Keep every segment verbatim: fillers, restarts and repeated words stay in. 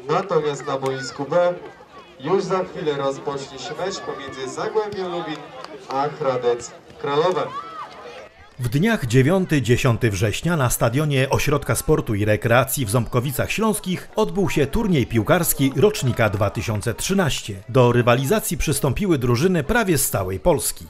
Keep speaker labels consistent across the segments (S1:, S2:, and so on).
S1: Natomiast na boisku B już za chwilę rozpocznie się mecz pomiędzy Zagłębiem Lubin a Hradec Kralowem.
S2: W dniach dziewiątego do dziesiątego września na stadionie Ośrodka Sportu i Rekreacji w Ząbkowicach Śląskich odbył się turniej piłkarski rocznika dwa tysiące trzynastego. Do rywalizacji przystąpiły drużyny prawie z całej Polski.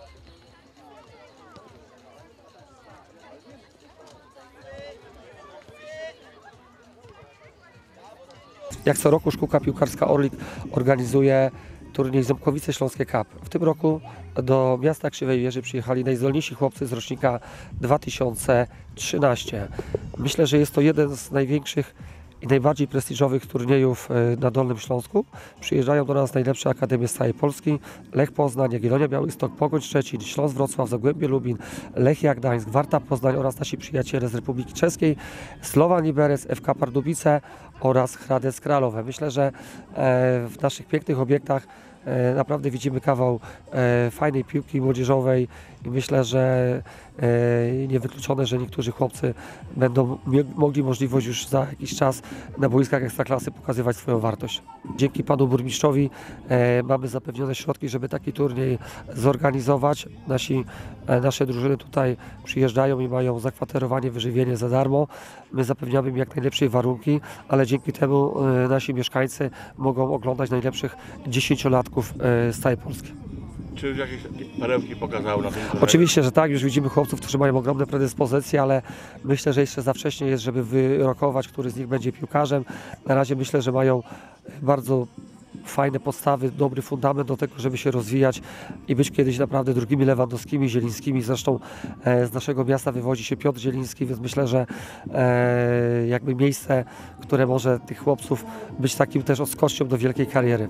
S3: Jak co roku Szkółka Piłkarska Orlik organizuje turniej Ząbkowice Śląskie Cup. W tym roku do miasta Krzywej Wieży przyjechali najzdolniejsi chłopcy z rocznika dwa tysiące trzynastego. Myślę, że jest to jeden z największych i najbardziej prestiżowych turniejów na Dolnym Śląsku. Przyjeżdżają do nas najlepsze akademie z całej Polski: Lech Poznań, Jagiellonia Białystok, Pogoń Szczecin, Śląsk Wrocław, Zagłębie Lubin, Lechia Gdańsk, Warta Poznań oraz nasi przyjaciele z Republiki Czeskiej, Slovan Liberec, F K Pardubice oraz Hradec Kralove. Myślę, że w naszych pięknych obiektach naprawdę widzimy kawał fajnej piłki młodzieżowej i myślę, że niewykluczone, że niektórzy chłopcy będą mogli możliwość już za jakiś czas na boiskach Ekstraklasy pokazywać swoją wartość. Dzięki panu burmistrzowi mamy zapewnione środki, żeby taki turniej zorganizować. Nasi, nasze drużyny tutaj przyjeżdżają i mają zakwaterowanie, wyżywienie za darmo. My zapewniamy im jak najlepsze warunki, ale dzięki temu nasi mieszkańcy mogą oglądać najlepszych dziesięciolatków z całej Polski.
S4: Czy już jakieś perełki pokazały na tym?
S3: Oczywiście, że tak. Już widzimy chłopców, którzy mają ogromne predyspozycje, ale myślę, że jeszcze za wcześnie jest, żeby wyrokować, który z nich będzie piłkarzem. Na razie myślę, że mają bardzo fajne podstawy, dobry fundament do tego, żeby się rozwijać i być kiedyś naprawdę drugimi Lewandowskimi, Zielińskimi. Zresztą z naszego miasta wywodzi się Piotr Zieliński, więc myślę, że jakby miejsce, które może tych chłopców być takim też odskocznią do wielkiej kariery.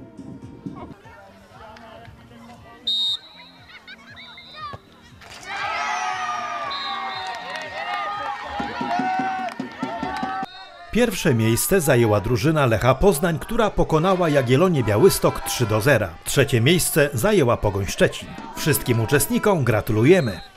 S2: Pierwsze miejsce zajęła drużyna Lecha Poznań, która pokonała Jagiellonię Białystok trzy do zera. Trzecie miejsce zajęła Pogoń Szczecin. Wszystkim uczestnikom gratulujemy.